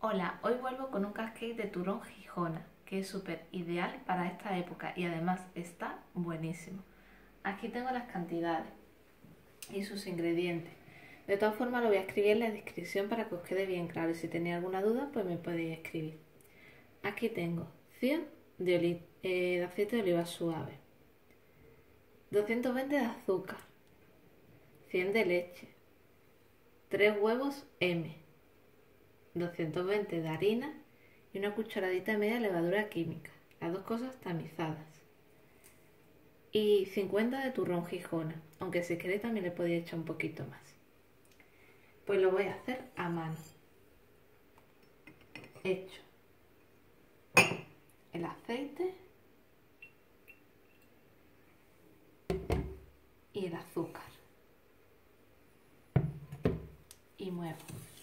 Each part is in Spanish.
Hola, hoy vuelvo con un cupcake de turrón Gijona, que es súper ideal para esta época y además está buenísimo. Aquí tengo las cantidades y sus ingredientes. De todas formas lo voy a escribir en la descripción para que os quede bien claro y si tenéis alguna duda pues me podéis escribir. Aquí tengo 100 de aceite de oliva suave, 220 de azúcar, 100 de leche, 3 huevos M, 220 de harina y una cucharadita y media de levadura química, las dos cosas tamizadas. Y 50 de turrón Gijona, aunque si queréis también le podéis echar un poquito más. Pues lo voy a hacer a mano. Echo el aceite y el azúcar y muevo.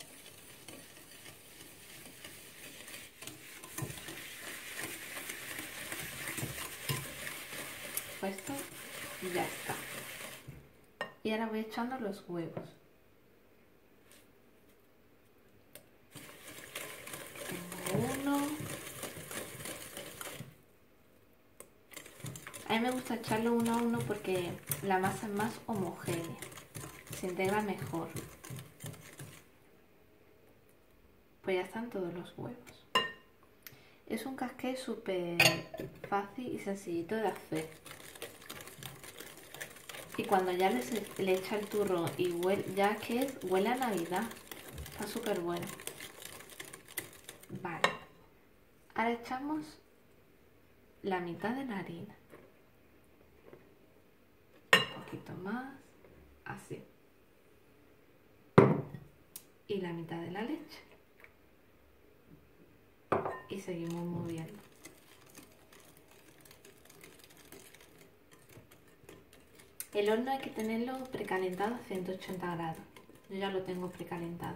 Pues esto ya está. Y ahora voy echando los huevos. Tengo uno. A mí me gusta echarlo uno a uno porque la masa es más homogénea, se integra mejor. Pues ya están todos los huevos. Es un cupcake súper fácil y sencillito de hacer. Y cuando ya le echa el turrón y huele, ya que huele a Navidad, está súper bueno. Vale, ahora echamos la mitad de la harina. Un poquito más, así. Y la mitad de la leche. Y seguimos moviendo. El horno hay que tenerlo precalentado a 180 grados. Yo ya lo tengo precalentado.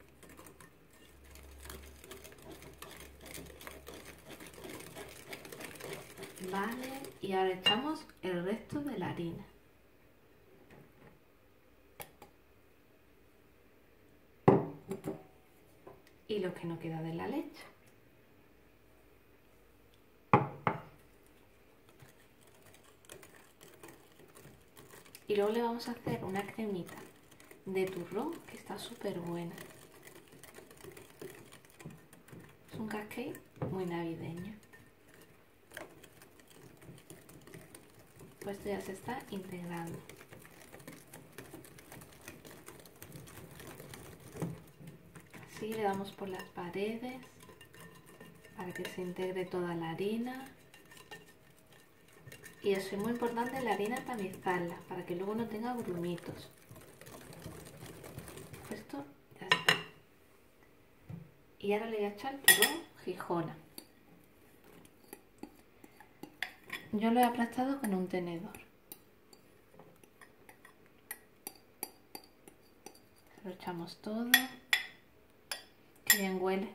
Vale, y ahora echamos el resto de la harina. Y lo que no queda de la leche. Y luego le vamos a hacer una cremita de turrón que está súper buena. Es un cupcake muy navideño. Pues esto ya se está integrando. Así le damos por las paredes para que se integre toda la harina. Y eso es muy importante, la harina tamizarla para que luego no tenga grumitos. Esto ya está. Y ahora le voy a echar turrón Gijona. Yo lo he aplastado con un tenedor. Lo echamos todo. Que bien huele.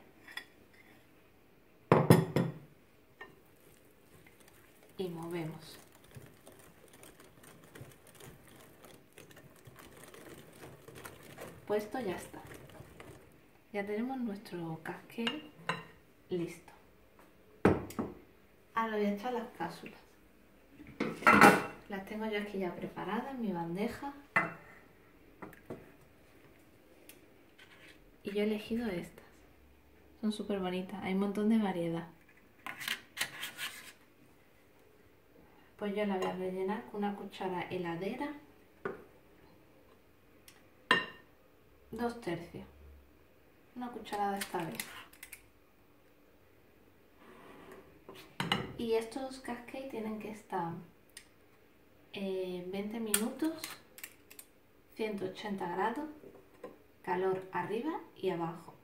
Y movemos. Pues esto ya está. Ya tenemos nuestro cupcake listo. Ahora voy a echar las cápsulas. Las tengo yo aquí ya preparadas en mi bandeja. Y yo he elegido estas. Son súper bonitas. Hay un montón de variedad. Pues yo la voy a rellenar con una cuchara heladera. 2/3. Una cucharada esta vez. Y estos cupcakes tienen que estar 20 minutos, 180 grados, calor arriba y abajo.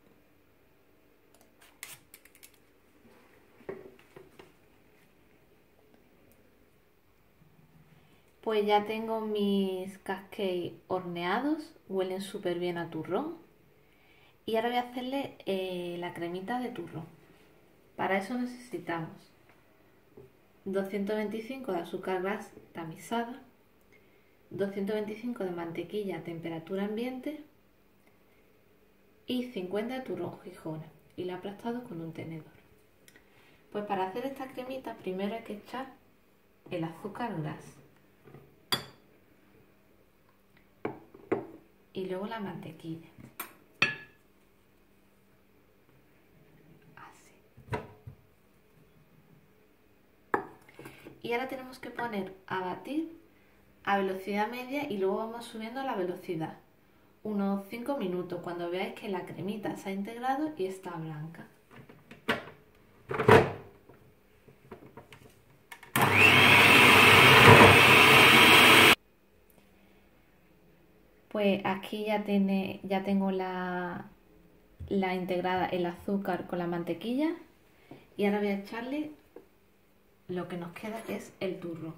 Pues ya tengo mis cupcakes horneados, huelen súper bien a turrón. Y ahora voy a hacerle la cremita de turrón. Para eso necesitamos 225 de azúcar glas tamizada, 225 de mantequilla a temperatura ambiente y 50 de turrón Gijona. y lo he aplastado con un tenedor. Pues para hacer esta cremita primero hay que echar el azúcar gras y luego la mantequilla. Así. Y ahora tenemos que poner a batir a velocidad media y luego vamos subiendo la velocidad. Unos 5 minutos cuando veáis que la cremita se ha integrado y está blanca. Pues aquí ya tengo la integrada el azúcar con la mantequilla y ahora voy a echarle lo que nos queda, que es el turrón.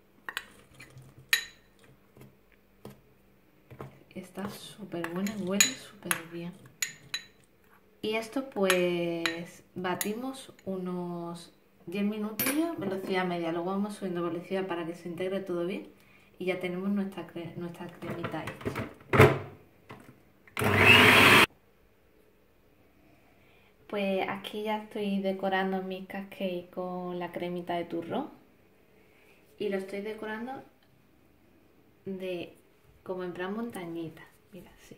Está súper buena, huele súper bien. Y esto pues batimos unos 10 minutillos, velocidad media. Luego vamos subiendo velocidad para que se integre todo bien. Y ya tenemos nuestra cremita hecha. Pues aquí ya estoy decorando mis cupcakes con la cremita de turrón. Y lo estoy decorando como en plan montañita. Mira, así.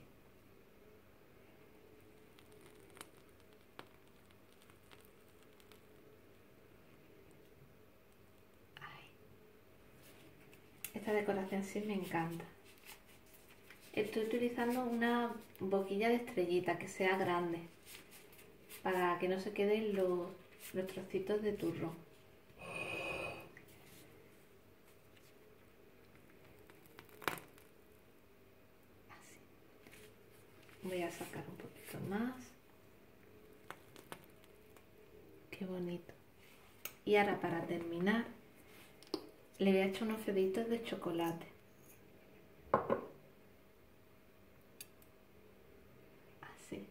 Esta decoración sí me encanta. Estoy utilizando una boquilla de estrellita que sea grande para que no se queden los trocitos de turrón. Así. Voy a sacar un poquito más. Qué bonito. Y ahora para terminar le voy a echar unos deditos de chocolate. Así.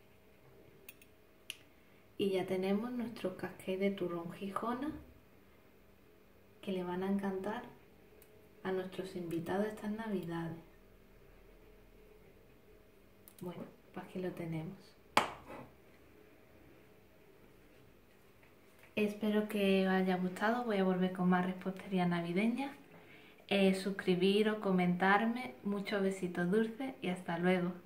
Y ya tenemos nuestros cupcakes de turrón Gijona que le van a encantar a nuestros invitados estas navidades. Bueno, pues aquí lo tenemos. Espero que os haya gustado. Voy a volver con más repostería navideña. Suscribiros, comentarme. Muchos besitos dulces y hasta luego.